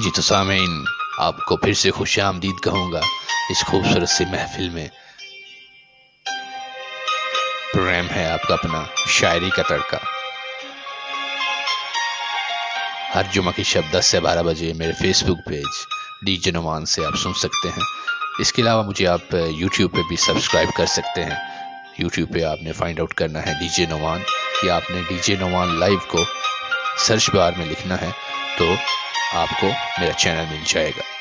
جی تو سامعین، آپ کو پھر سے خوش آمدید کہوں گا اس خوبصورت سی محفل میں۔ پروگرام ہے آپ کا اپنا شاعری کا تڑکا، ہر جمعہ کی شب 10 سے 12 بجے میرے Facebook page D J Noman سے آپ سن سکتے ہیں۔ اس کے علاوہ مجھے آپ یوٹیوب پہ بھی سبسکرائب کر سکتے ہیں۔ یوٹیوب پہ آپ نے فائنڈ آؤٹ کرنا ہے ڈی جے نعمان، یا آپ نے ڈی جے نعمان لائیو کو سرچ بار میں لکھنا ہے تو آپ کو میرا چینل مل جائے گا۔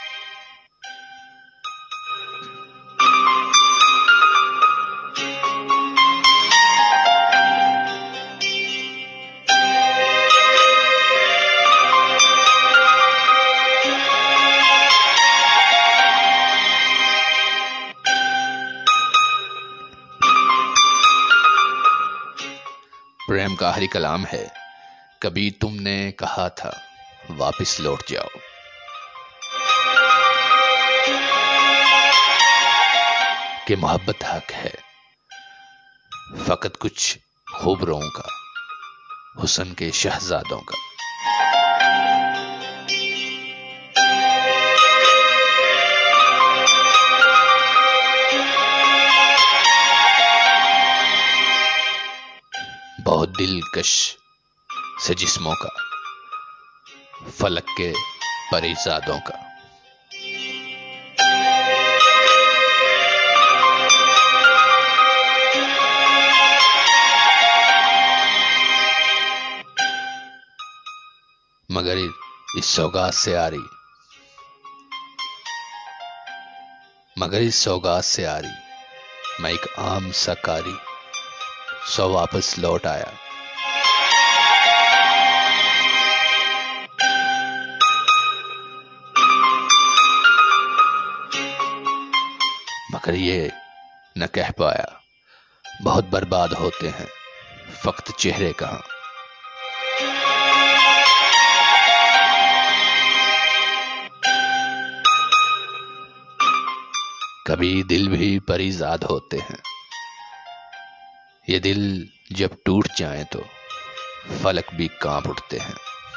پریم کا آخری کلام ہے، کبھی تم نے کہا تھا واپس لوٹ جاؤ، کہ محبت حق ہے، فقط کچھ خوبروؤں کا، حسن کے شہزادوں کا۔ بہت دلکش سے جسموں کا، فلک کے پریزادوں کا۔ مگر اس سوگات سے آ رہی، میں ایک عام سا کاری سو واپس لوٹ آیا۔ مگر یہ نہ کہہ پایا بہت برباد ہوتے ہیں فقط چہرے کہاں۔ کبھی دل بھی پریزاد ہوتے ہیں، یہ دل جب ٹوٹ جائیں تو فلک بھی کانپ اٹھتے ہیں۔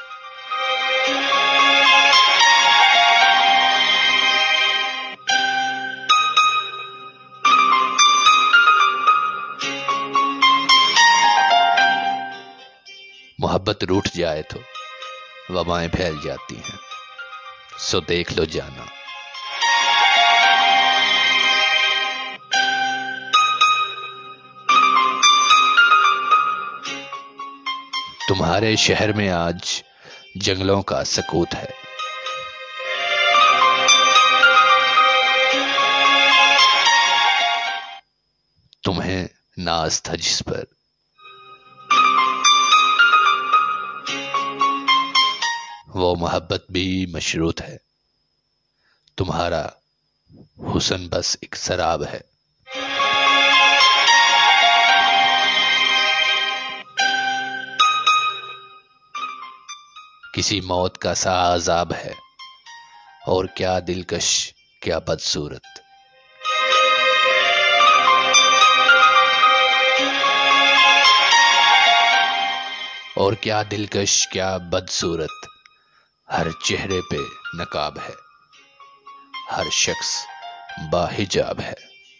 محبت روٹھ جائے تو وبائیں پھیل جاتی ہیں، سو دیکھ لو جانا۔ تمہارے شہر میں آج جنگلوں کا سکوت ہے، تمہیں ناز تھا جس پر، وہ محبت بھی مشروط ہے، تمہارا حسن بس ایک سراب ہے۔ کسی موت کا سا عذاب ہے، اور کیا دلکش کیا بدصورت، اور کیا دلکش کیا بدصورت، ہر چہرے پہ نقاب ہے، ہر شخص باحجاب ہے۔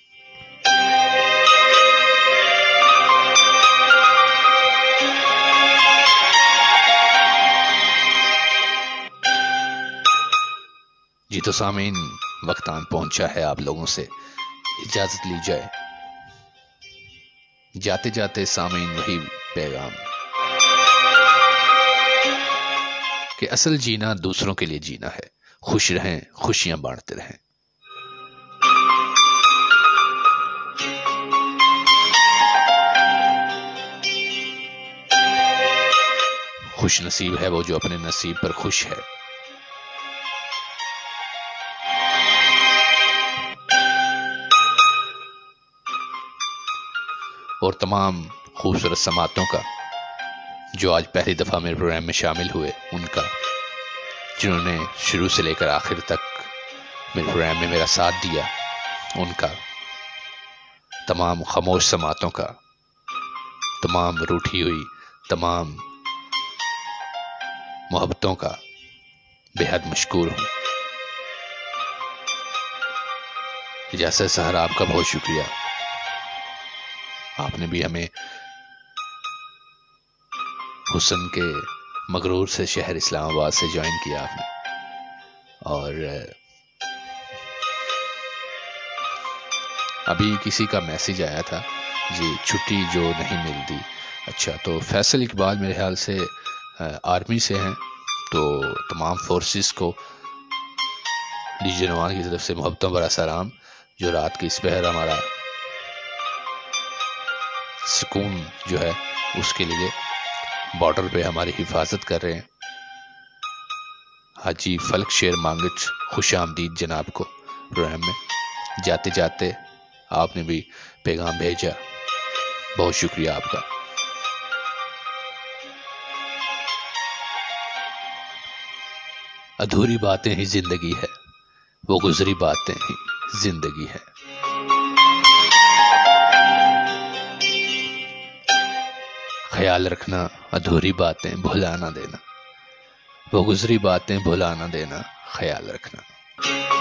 جی تو سامعین، وقت آن پہنچا ہے آپ لوگوں سے اجازت لی جائے۔ جاتے جاتے سامعین وہی پیغام کہ اصل جینا دوسروں کے لیے جینا ہے، خوش رہیں، خوشیاں بانٹتے رہیں۔ خوش نصیب ہے وہ جو اپنے نصیب پر خوش ہے۔ اور تمام خوبصورت سماعتوں کا جو آج پہلی دفعہ میرے پروگرام میں شامل ہوئے، ان کا، جنہوں نے شروع سے لے کر آخر تک میرے پروگرام میں میرا ساتھ دیا، ان کا، تمام خاموش سماعتوں کا، تمام روٹھی ہوئی تمام محبتوں کا بے حد مشکور ہوں۔ اجازت سحر آپ کا بہت شکریہ، آپ نے بھی ہمیں حسن کے مغرور سے شہر اسلام آباد سے جوائن کیا آپ نے۔ اور ابھی کسی کا میسج آیا تھا جی چھٹی جو نہیں ملتی، اچھا تو فیصل اقبال میرے خیال سے آرمی سے ہیں، تو تمام فورسز کو ڈی جے نعمان کی طرف سے محبتوں برا سلام، جو رات کی اس پہر ہمارا سکون جو ہے اس کے لیے بارڈر پہ ہماری حفاظت کر رہے ہیں۔ حاجی فلک شیر مانگچ خوش آمدید جناب کو پروگرام میں، جاتے جاتے آپ نے بھی پیغام بھیجا، بہت شکریہ آپ کا۔ ادھوری باتیں ہی زندگی ہے، وہ گزری باتیں ہی زندگی ہے۔ خیال رکھنا ادھوری باتیں بھلا نہ دینا، وہ گزری باتیں بھلا نہ دینا، خیال رکھنا۔